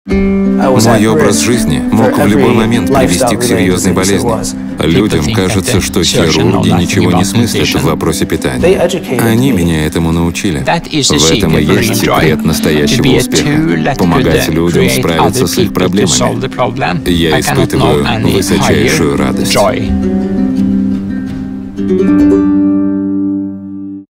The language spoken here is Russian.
Мой образ жизни мог в любой момент привести к серьезной болезни. Людям кажется, что хирурги ничего не смыслят в вопросе питания. Они меня этому научили. В этом и есть секрет настоящего успеха — помогать людям справиться с их проблемами. Я испытываю высочайшую радость.